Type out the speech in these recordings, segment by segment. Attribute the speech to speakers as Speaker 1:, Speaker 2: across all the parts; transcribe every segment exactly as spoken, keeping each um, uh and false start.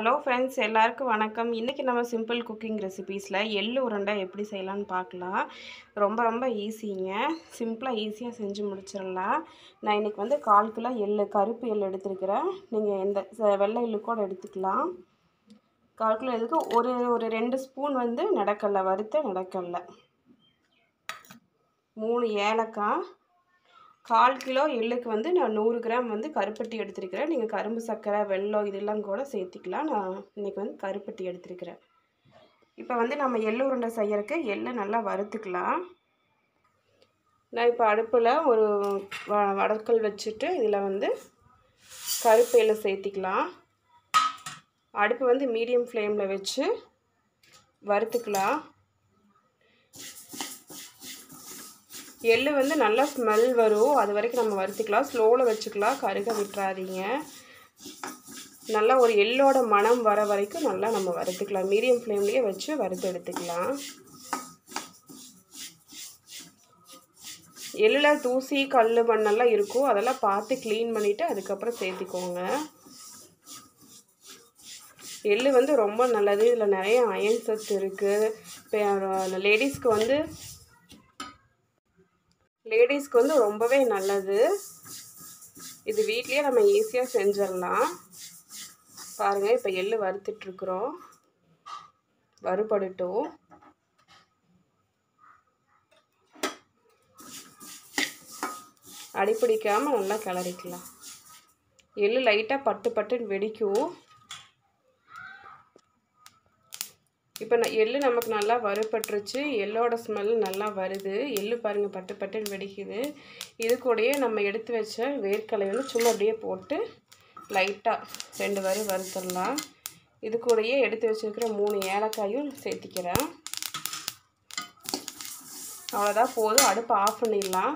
Speaker 1: Hello friends, எல்லாருக்கும் வணக்கம். இன்றைக்கி நம்ம சிம்பிள் குக்கிங் ரெசிபீஸில் எள்ளு உருண்டை எப்படி செய்யலான்னு பார்க்கலாம். ரொம்ப ரொம்ப ஈஸிங்க. சிம்பிளாக ஈஸியாக செஞ்சு முடிச்சிடலாம். நான் இன்றைக்கி வந்து கால் கிலோ எள்ளு, கருப்பு எள்ளு எடுத்துருக்கிறேன். நீங்கள் எந்த வெள்ளை எள்ளு கூட எடுத்துக்கலாம். கால் கிலோ எள்ளுக்கு ஒரு ஒரு ரெண்டு ஸ்பூன் வந்து நடக்கடலை, வறுத்த நடக்கடலை, மூணு ஏலக்காய், கால் கிலோ எள்ளுக்கு வந்து நான் நூறு கிராம் வந்து கருப்பட்டி எடுத்துருக்கிறேன். நீங்கள் கரும்பு சர்க்கரை, வெல்லம் இதெல்லாம் கூட சேர்த்திக்கலாம். நான் இன்றைக்கி வந்து கருப்பட்டி எடுத்துருக்கிறேன். இப்போ வந்து நம்ம எள்ளு உருண்டை செய்யறதுக்கு எள்ளை நல்லா வறுத்துக்கலாம். நான் இப்போ அடுப்பில் ஒரு வடக்கல் வச்சுட்டு இதில் வந்து கருப்பு எள்ளு சேர்த்திக்கலாம். அடுப்பு வந்து மீடியம் ஃப்ளேமில் வச்சு வறுத்துக்கலாம். எள்ளு வந்து நல்லா ஸ்மெல் வரும், அது வரைக்கும் நம்ம வறுத்துக்கலாம். ஸ்லோவில் வச்சுக்கலாம், கருக விட்டுறாதீங்க. நல்லா ஒரு எள்ளோட மணம் வர வரைக்கும் நல்லா நம்ம வறுத்துக்கலாம். மீடியம் ஃப்ளேம்லேயே வச்சு வறுத்து எடுத்துக்கலாம். எள்ளில் தூசி கல் மண்ணெல்லாம் இருக்கும், அதெல்லாம் பார்த்து க்ளீன் பண்ணிவிட்டு அதுக்கப்புறம் சேர்த்திக்கோங்க. எள்ளு வந்து ரொம்ப நல்லது. இதில் நிறைய அயன் சத்து இருக்குது. இப்போ லேடிஸ்க்கு வந்து லேடிஸ்க்கு வந்து ரொம்பவே நல்லது. இது வீட்லேயே நம்ம ஈஸியாக செஞ்சிடலாம். பாருங்கள், இப்போ எள்ளு வறுத்துட்ருக்குறோம். வறுபடட்டும். அடிப்பிடிக்காமல் நல்லா கிளறிக்கலாம். எள்ளு லைட்டாக பட்டு பட்டுன்னு வெடிக்கும். இப்போ நான் எள்ளு நமக்கு நல்லா வறுபட்டுருச்சு. எள்ளோட ஸ்மெல் நல்லா வருது. எள்ளு பாருங்கள் பட்டு பட்டுன்னு வெடிக்குது. இது கூடயே நம்ம எடுத்து வச்ச வேர்க்கடலை வந்து சும்மா அப்படியே போட்டு லைட்டாக ரெண்டு வறு வறுத்துடலாம். இது கூடயே எடுத்து வச்சுருக்கிற மூணு ஏலக்காயும் சேர்த்திக்கிறேன். அவ்வளோதான், போதும். அடுப்பு ஆஃப் பண்ணிடலாம்.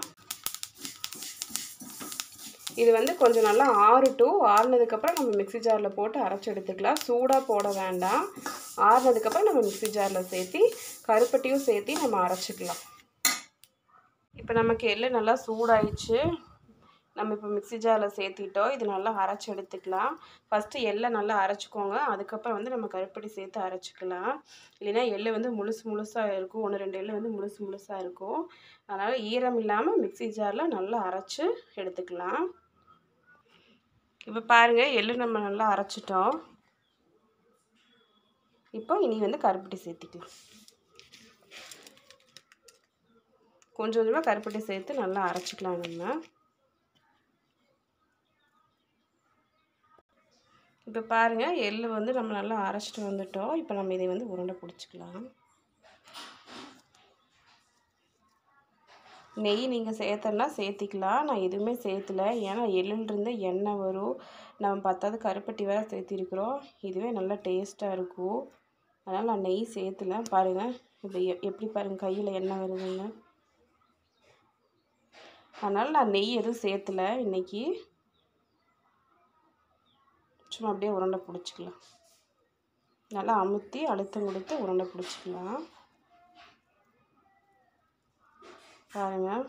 Speaker 1: இது வந்து கொஞ்சம் நல்லா ஆறட்டும். ஆறுனதுக்கப்புறம் நம்ம மிக்ஸி ஜாரில் போட்டு அரைச்சி எடுத்துக்கலாம். சூடாக போட வேண்டாம். ஆறுனதுக்கப்புறம் நம்ம மிக்ஸி ஜாரில் சேர்த்தி கருப்பட்டியும் சேர்த்தி நம்ம அரைச்சிக்கலாம். இப்போ நமக்கு எள்ளு நல்லா சூடாயிடுச்சு. நம்ம இப்போ மிக்ஸி ஜாரில் சேர்த்திட்டோம். இது நல்லா அரைச்சி எடுத்துக்கலாம். ஃபஸ்ட்டு எள்ளை நல்லா அரைச்சிக்கோங்க, அதுக்கப்புறம் வந்து நம்ம கருப்பட்டி சேர்த்து அரைச்சிக்கலாம். இல்லைன்னா எள்ளு வந்து முழுசு முழுசாக இருக்கும். ஒன்று ரெண்டு எள்ளு வந்து முழுசு முழுசாக இருக்கும். அதனால் ஈரம் இல்லாமல் மிக்ஸி ஜாரில் நல்லா அரைச்சி எடுத்துக்கலாம். இப்போ பாருங்கள், எள்ளு நம்ம நல்லா அரைச்சிட்டோம். இப்போ இனி வந்து கருப்பட்டி சேர்த்திக்கலாம். கொஞ்சம் கொஞ்சமாக கருப்பட்டி சேர்த்து நல்லா அரைச்சிக்கலாம். நம்ம இப்போ பாருங்கள், எள்ளு வந்து நம்ம நல்லா அரைச்சிட்டு வந்துட்டோம். இப்போ நம்ம இதை வந்து உருண்டை பிடிச்சிக்கலாம். நெய் நீங்கள் சேர்த்தனா சேர்த்திக்கலாம். நான் எதுவுமே சேர்த்தலை, ஏன்னா எள்ளுலேருந்து எண்ணெய் வரும். நம்ம பத்தாவது கருப்பட்டி வேறு சேர்த்திருக்கிறோம். இதுவே நல்லா டேஸ்ட்டாக இருக்கும். அதனால் நான் நெய் சேர்த்தலை. பாருங்கள், இப்போ எப்படி பாருங்கள் கையில் எண்ணெய் வருதுங்க. அதனால் நான் நெய் எதுவும் சேர்த்தலை இன்றைக்கி. சும்மா அப்படியே உருண்டை பிடிச்சிக்கலாம். நல்லா அமுத்தி அழுத்தம் கொடுத்து உருண்டை பிடிச்சிக்கலாம். பாருங்கள்,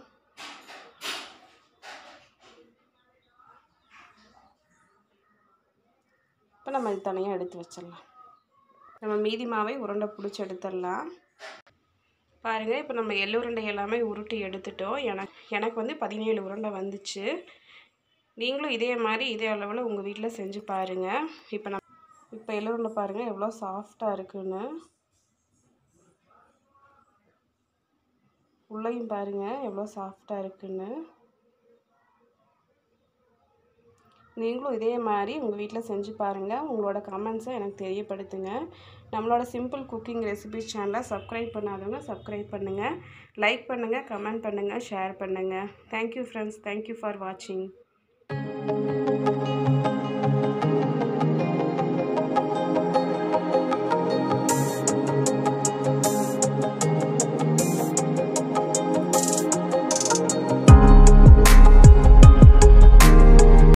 Speaker 1: இப்போ நம்ம இது தனியாக எடுத்து வச்சிடலாம். நம்ம மீதி மாவை உருண்டை பிடிச்சி எடுத்துடலாம். பாருங்கள், இப்போ நம்ம எள்ளு உருண்டை எல்லாமே உருட்டி எடுத்துட்டோம். எனக்கு எனக்கு வந்து பதினேழு உருண்டை வந்துச்சு. நீங்களும் இதே மாதிரி இதே அளவில் உங்கள் வீட்டில் செஞ்சு பாருங்கள். இப்போ நம்ம இப்போ எள்ளு உருண்டை பாருங்கள் எவ்வளோ சாஃப்டாக இருக்குன்னு. உள்ளேயும் பாருங்கள் எவ்வளோ சாஃப்டாக இருக்குன்னு. நீங்களும் இதே மாதிரி உங்கள் வீட்டில் செஞ்சு பாருங்கள். உங்களோட கமெண்ட்ஸை எனக்கு தெரியப்படுத்துங்க. நம்மளோட சிம்பிள் குக்கிங் ரெசிபிஸ் சேனலை சப்ஸ்கிரைப் பண்ணாதவங்க சப்ஸ்கிரைப் பண்ணுங்கள். லைக் பண்ணுங்கள், கமெண்ட் பண்ணுங்கள், ஷேர் பண்ணுங்கள். Thank you friends. தேங்க்யூ ஃபார் வாட்சிங்.